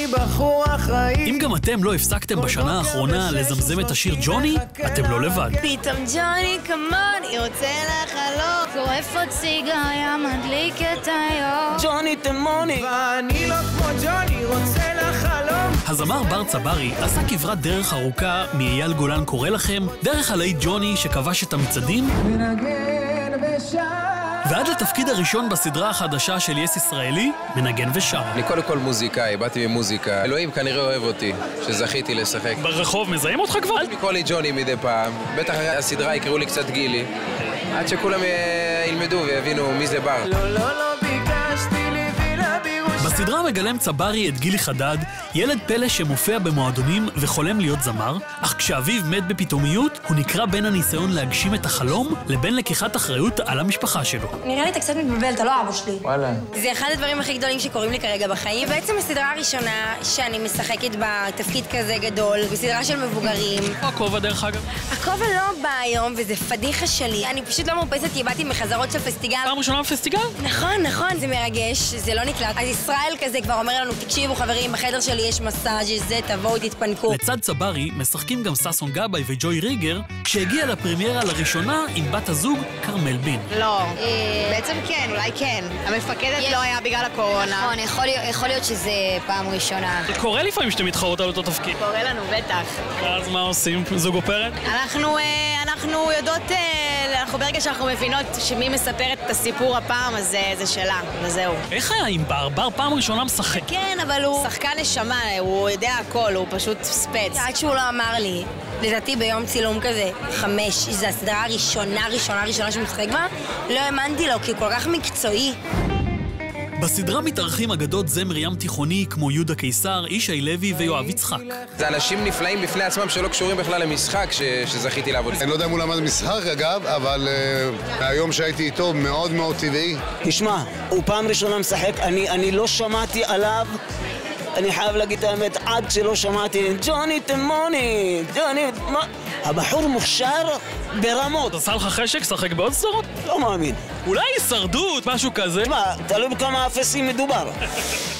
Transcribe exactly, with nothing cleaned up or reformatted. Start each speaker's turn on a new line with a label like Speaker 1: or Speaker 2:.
Speaker 1: אני בחור אחראי.
Speaker 2: אם גם אתם לא הפסקתם בשנה האחרונה לזמזם את השיר ג'וני, אתם לא לבד.
Speaker 3: פתאום ג'וני כמון, יוצא לחלום, שורף עוד סיגריה, מדליק את היום.
Speaker 1: ג'וני תמוני, ואני לא כמו ג'וני, רוצה לחלום.
Speaker 2: הזמר בר צברי עשה כברת דרך ארוכה מאייל גולן קורא לכם, דרך הלהיט ג'וני שכבש את המצעדים,
Speaker 1: מנגן ושר.
Speaker 2: ועד לתפקיד הראשון בסדרה החדשה של יס ישראלי, מנגן ושר.
Speaker 4: אני קודם כל מוזיקאי, באתי ממוזיקה. אלוהים כנראה אוהב אותי, שזכיתי לשחק.
Speaker 2: ברחוב מזהים אותך כבר?
Speaker 4: אל תקרא לי ג'וני מדי פעם. בטח אחרי הסדרה יקראו לי קצת גילי. עד שכולם ילמדו ויבינו מי זה בר.
Speaker 1: לא, לא, לא ביקשתי לי וילה בירושלים.
Speaker 2: בסדרה מגלם צברי את גילי חדד, ילד פלא שמופיע במועדונים וחולם להיות זמר, אך כשאביו מת בפתאומיות, הוא נקרא בין הניסיון להגשים את החלום לבין לקיחת אחריות על המשפחה שלו.
Speaker 3: נראה לי אתה קצת מתבלבל, אתה לא אבא שלי.
Speaker 4: וואלה.
Speaker 3: זה אחד הדברים הכי גדולים שקורים לי כרגע בחיים. בעצם הסדרה הראשונה שאני משחקת בתפקיד כזה גדול, בסדרה של מבוגרים.
Speaker 2: איפה הכובע דרך אגב?
Speaker 3: הכובע לא בא היום, וזה פדיחה שלי. אני פשוט לא מרפסת, כי באתי מחזרות של פסטיגל.
Speaker 2: פעם ראשונה בפסטיגל?
Speaker 3: נכון, נכון, זה מרגש, זה לא נקלט. אז ישראל כזה כבר אומר לנו, תקשיבו חברים, בחדר שלי יש מסאז' זה, תבואו, תתפנקו.
Speaker 2: לצד צברי משחקים גם ששון גבאי וג'וי ריגר, כשהגיע לפרמיירה לראשונה עם בת הזוג קרמל בין.
Speaker 5: לא, בעצם כן, אולי כן. המפקדת לא היה בגלל הקורונה.
Speaker 3: נכון, יכול להיות שזה פעם ראשונה.
Speaker 2: זה קורה לפעמים שאתם מתחרות על אותו תפקיד.
Speaker 5: קורה לנו, בטח.
Speaker 2: אז מה עושים? זוג אופרת?
Speaker 5: אנחנו, אנחנו יודעות, אנחנו ברגע שאנחנו מבינות שמי מספרת את הסיפור הפעם, אז זה שלה, וזהו.
Speaker 2: איך היה עם בר? בר פעם ראשונה משחק.
Speaker 5: כן, אבל הוא שחקן נשמה, הוא יודע הכל, הוא פשוט ספץ.
Speaker 3: עד שהוא לא אמר לי, לדעתי ביום צילום כזה, חמש, זו הסדרה הראשונה, ראשונה, ראשונה שהוא משחק בה, לא האמנתי לו, כי הוא כל כך מקצועי.
Speaker 2: בסדרה מתארחים אגדות זמר ים תיכוני כמו יהודה קיסר, ישי לוי ויואב יצחק.
Speaker 4: זה אנשים נפלאים בפני עצמם שלא קשורים בכלל למשחק ש... שזכיתי לעבוד.
Speaker 6: אני לא יודע אם הוא למד משחק אגב, אבל uh, היום שהייתי איתו מאוד מאוד טבעי.
Speaker 7: תשמע, הוא פעם ראשונה משחק, אני, אני לא שמעתי עליו, אני חייב להגיד את האמת, עד שלא שמעתי, ג'וני תמוני, ג'וני, מה? הבחור מוכשר ברמות.
Speaker 2: עשה לך חשק? שחק בעוד סדרות?
Speaker 7: לא מאמין.
Speaker 2: אולי הישרדות, משהו כזה?
Speaker 7: תשמע, תלוי בכמה אפסים מדובר.